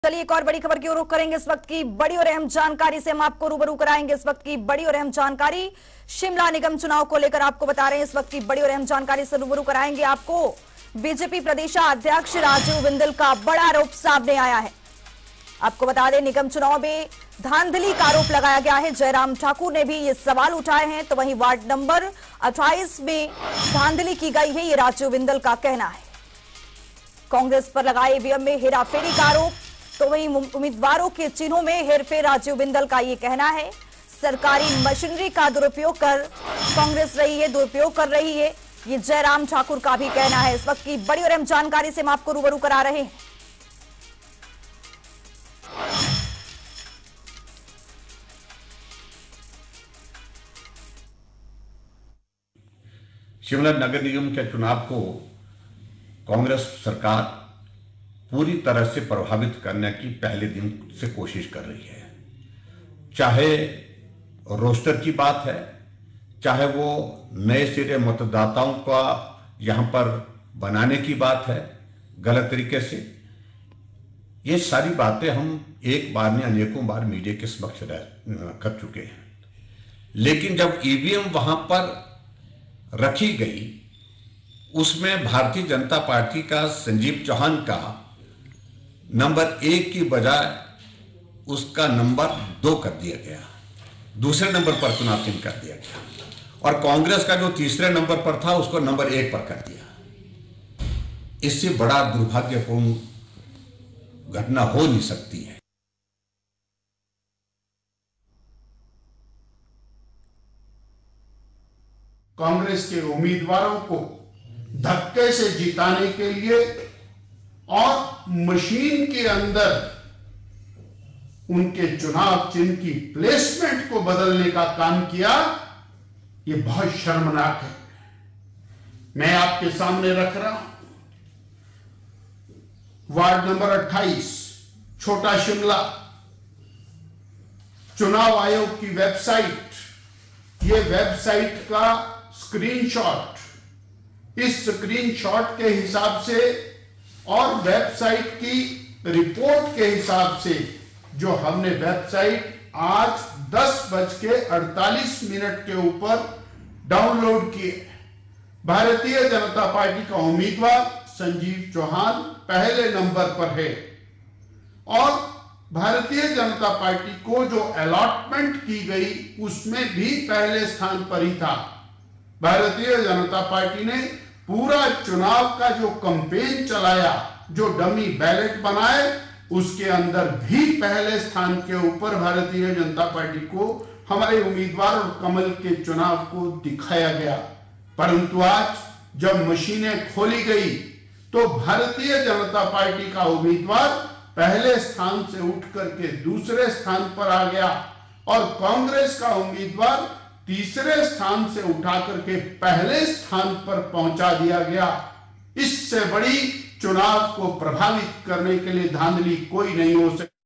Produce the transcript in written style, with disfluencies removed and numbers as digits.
चलिए एक और बड़ी खबर की ओर रुख करेंगे। इस वक्त की बड़ी और अहम जानकारी से हम आपको रूबरू कराएंगे। इस वक्त की बड़ी और अहम जानकारी शिमला निगम चुनाव को लेकर आपको बता रहे हैं। इस वक्त की बड़ी और अहम जानकारी से रूबरू कराएंगे आपको। बीजेपी प्रदेशाध्यक्ष राजीव बिंदल का बड़ा आरोप सामने आया है। आपको बता दें, निगम चुनाव में धांधली का आरोप लगाया गया है। जयराम ठाकुर ने भी ये सवाल उठाए हैं। तो वहीं वार्ड नंबर 28 में धांधली की गई है, ये राजीव बिंदल का कहना है। कांग्रेस पर लगाए ईवीएम में हेराफेरी का आरोप, तो वहीं उम्मीदवारों के चिन्हों में हेरफेर, राजीव बिंदल का ये कहना है। सरकारी मशीनरी का दुरुपयोग कर कांग्रेस दुरुपयोग कर रही है, ये जयराम ठाकुर का भी कहना है। इस वक्त की बड़ी और अहम जानकारी से हम आपको रूबरू करा रहे हैं। शिमला नगर निगम के चुनाव को कांग्रेस सरकार पूरी तरह से प्रभावित करने की पहले दिन से कोशिश कर रही है। चाहे रोस्टर की बात है, चाहे वो नए सिरे मतदाताओं का यहां पर बनाने की बात है गलत तरीके से, ये सारी बातें हम एक बार में अनेकों बार मीडिया के समक्ष कर चुके हैं। लेकिन जब ईवीएम वहां पर रखी गई, उसमें भारतीय जनता पार्टी का संजीव चौहान का नंबर 1 की बजाय उसका नंबर 2 कर दिया गया, दूसरे नंबर पर चुनाव चिन्ह कर दिया गया, और कांग्रेस का जो तीसरे नंबर पर था उसको नंबर 1 पर कर दिया। इससे बड़ा दुर्भाग्यपूर्ण घटना हो नहीं सकती है। कांग्रेस के उम्मीदवारों को धक्के से जिताने के लिए और मशीन के अंदर उनके चुनाव चिन्ह की प्लेसमेंट को बदलने का काम किया, यह बहुत शर्मनाक है। मैं आपके सामने रख रहा हूं वार्ड नंबर 28 छोटा शिमला, चुनाव आयोग की वेबसाइट, यह वेबसाइट का स्क्रीनशॉट, इस स्क्रीनशॉट के हिसाब से और वेबसाइट की रिपोर्ट के हिसाब से जो हमने वेबसाइट आज 10:48 के ऊपर डाउनलोड किए, भारतीय जनता पार्टी का उम्मीदवार संजीव चौहान पहले नंबर पर है और भारतीय जनता पार्टी को जो अलॉटमेंट की गई उसमें भी पहले स्थान पर ही था। भारतीय जनता पार्टी ने पूरा चुनाव का जो कैंपेन चलाया, जो डमी बैलेट बनाए, उसके अंदर भी पहले स्थान के ऊपर भारतीय जनता पार्टी को, हमारे उम्मीदवार और कमल के चुनाव को दिखाया गया। परंतु आज जब मशीनें खोली गई तो भारतीय जनता पार्टी का उम्मीदवार पहले स्थान से उठ करके दूसरे स्थान पर आ गया और कांग्रेस का उम्मीदवार तीसरे स्थान से उठा करके पहले स्थान पर पहुंचा दिया गया। इससे बड़ी चुनाव को प्रभावित करने के लिए धांधली कोई नहीं हो सकती।